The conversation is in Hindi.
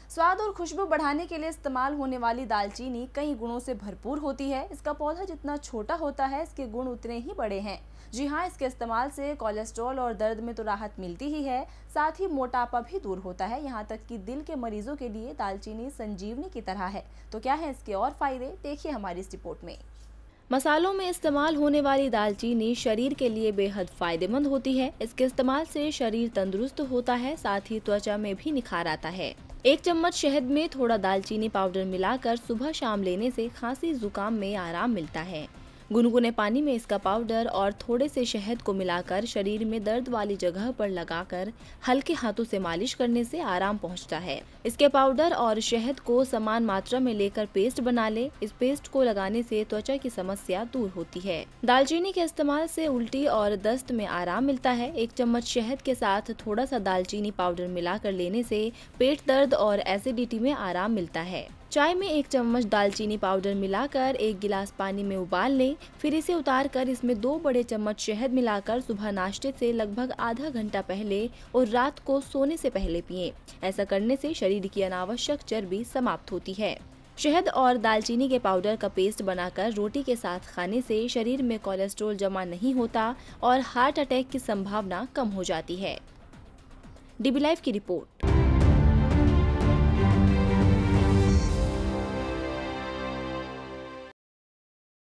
स्वाद और खुशबू बढ़ाने के लिए इस्तेमाल होने वाली दालचीनी कई गुणों से भरपूर होती है। इसका पौधा जितना छोटा होता है, इसके गुण उतने ही बड़े हैं। जी हाँ, इसके इस्तेमाल से कोलेस्ट्रॉल और दर्द में तो राहत मिलती ही है, साथ ही मोटापा भी दूर होता है। यहाँ तक कि दिल के मरीजों के लिए दालचीनी संजीवनी की तरह है। तो क्या है इसके और फायदे, देखिए हमारी इस रिपोर्ट में। मसालों में इस्तेमाल होने वाली दालचीनी शरीर के लिए बेहद फायदेमंद होती है। इसके इस्तेमाल से शरीर तंदुरुस्त होता है, साथ ही त्वचा में भी निखार आता है। 1 चम्मच शहद में थोड़ा दालचीनी पाउडर मिलाकर सुबह शाम लेने से खांसी जुकाम में आराम मिलता है। गुनगुने पानी में इसका पाउडर और थोड़े से शहद को मिलाकर शरीर में दर्द वाली जगह पर लगाकर हल्के हाथों से मालिश करने से आराम पहुंचता है। इसके पाउडर और शहद को समान मात्रा में लेकर पेस्ट बना ले। इस पेस्ट को लगाने से त्वचा की समस्या दूर होती है। दालचीनी के इस्तेमाल से उल्टी और दस्त में आराम मिलता है। 1 चम्मच शहद के साथ थोड़ा सा दालचीनी पाउडर मिलाकर लेने से पेट दर्द और एसिडिटी में आराम मिलता है। चाय में 1 चम्मच दालचीनी पाउडर मिलाकर 1 गिलास पानी में उबाल लें, फिर इसे उतारकर इसमें 2 बड़े चम्मच शहद मिलाकर सुबह नाश्ते से लगभग आधा घंटा पहले और रात को सोने से पहले पिएं। ऐसा करने से शरीर की अनावश्यक चर्बी समाप्त होती है। शहद और दालचीनी के पाउडर का पेस्ट बनाकर रोटी के साथ खाने से शरीर में कोलेस्ट्रॉल जमा नहीं होता और हार्ट अटैक की संभावना कम हो जाती है। DB लाइव की रिपोर्ट।